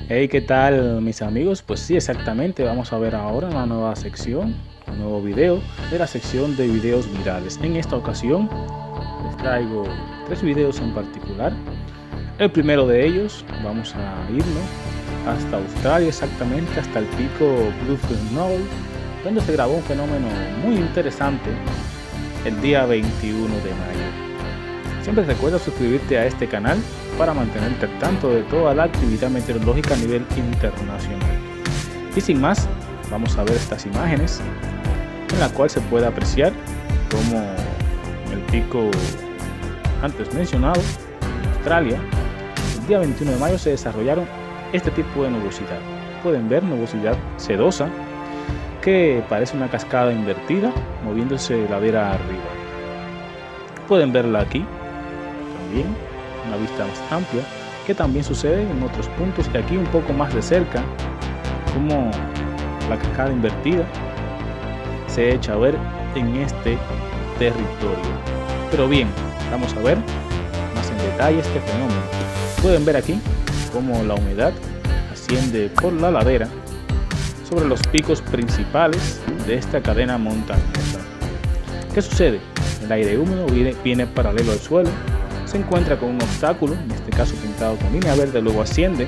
Hey, ¿qué tal mis amigos? Pues sí, exactamente, vamos a ver ahora una nueva sección, un nuevo video de la sección de videos virales. En esta ocasión les traigo tres videos en particular. El primero de ellos, vamos a irnos hasta Australia, exactamente hasta el pico Blue Knoll, donde se grabó un fenómeno muy interesante el día 21 de mayo. Siempre recuerda suscribirte a este canal para mantenerte al tanto de toda la actividad meteorológica a nivel internacional. Y sin más, vamos a ver estas imágenes en la cual se puede apreciar cómo el pico antes mencionado en Australia, el día 21 de mayo se desarrollaron este tipo de nubosidad. Pueden ver nubosidad sedosa que parece una cascada invertida moviéndose de ladera arriba. Pueden verla aquí también, una vista más amplia, que también sucede en otros puntos, y aquí un poco más de cerca como la cascada invertida se echa a ver en este territorio. Pero bien, vamos a ver más en detalle este fenómeno. Pueden ver aquí cómo la humedad asciende por la ladera sobre los picos principales de esta cadena montañosa. ¿Qué sucede? El aire húmedo viene paralelo al suelo, se encuentra con un obstáculo, en este caso pintado con línea verde, luego asciende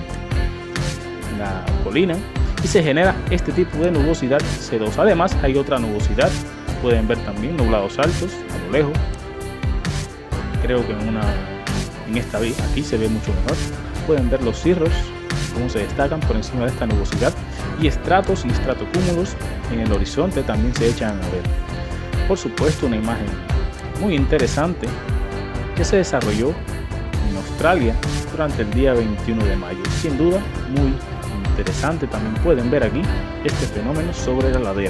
la colina y se genera este tipo de nubosidad sedosa. Además hay otra nubosidad, pueden ver también nublados altos a lo lejos. Creo que en esta aquí se ve mucho mejor. Pueden ver los cirros cómo se destacan por encima de esta nubosidad, y estratos y estratocúmulos en el horizonte también se echan a ver. Por supuesto, una imagen muy interesante que se desarrolló en Australia durante el día 21 de mayo. Sin duda, muy interesante. También pueden ver aquí este fenómeno sobre la ladera.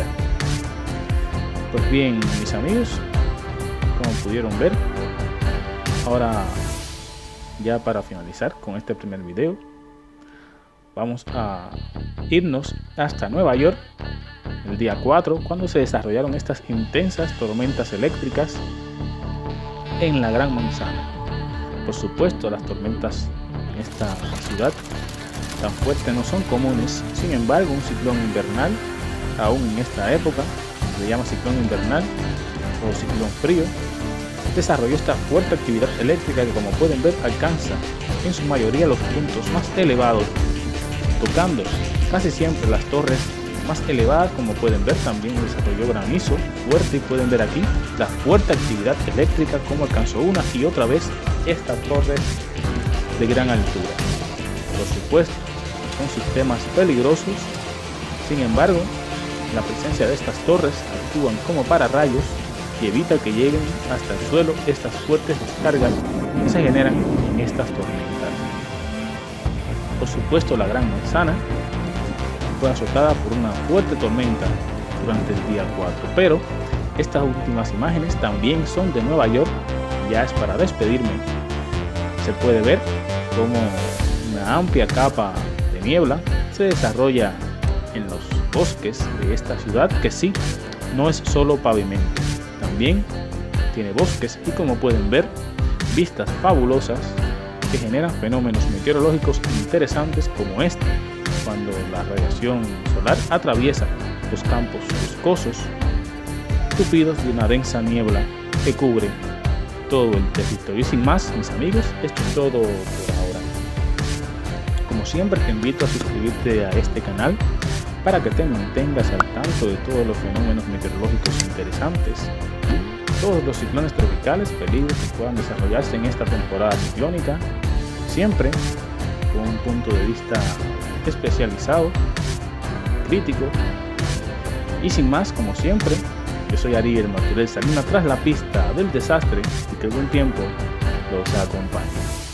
Pues bien, mis amigos, como pudieron ver, ahora ya para finalizar con este primer video, vamos a irnos hasta Nueva York el día 4, cuando se desarrollaron estas intensas tormentas eléctricas en la Gran Manzana. Por supuesto, las tormentas en esta ciudad tan fuertes no son comunes. Sin embargo, un ciclón invernal, aún en esta época, se llama ciclón invernal o ciclón frío, desarrolló esta fuerte actividad eléctrica que, como pueden ver, alcanza en su mayoría los puntos más elevados, tocando casi siempre las torres más elevadas. Como pueden ver, también desarrolló granizo fuerte, y pueden ver aquí la fuerte actividad eléctrica como alcanzó una y otra vez estas torres de gran altura. Por supuesto, son sistemas peligrosos. Sin embargo, la presencia de estas torres actúan como pararrayos y evita que lleguen hasta el suelo estas fuertes descargas que se generan en estas tormentas. Por supuesto, la Gran Manzana fue azotada por una fuerte tormenta durante el día 4, pero estas últimas imágenes también son de Nueva York. Ya es para despedirme. Se puede ver cómo una amplia capa de niebla se desarrolla en los bosques de esta ciudad, que sí, no es solo pavimento, también tiene bosques, y como pueden ver, vistas fabulosas que generan fenómenos meteorológicos interesantes como este, cuando la radiación solar atraviesa los campos boscosos tupidos de una densa niebla que cubre todo el territorio. Y sin más, mis amigos, esto es todo por ahora. Como siempre, te invito a suscribirte a este canal para que te mantengas al tanto de todos los fenómenos meteorológicos interesantes, todos los ciclones tropicales, peligros que puedan desarrollarse en esta temporada ciclónica, siempre con un punto de vista especializado, crítico. Y sin más, como siempre, yo soy Ariel Marturell Salinas, tras la pista del desastre, y que el buen tiempo los acompañe.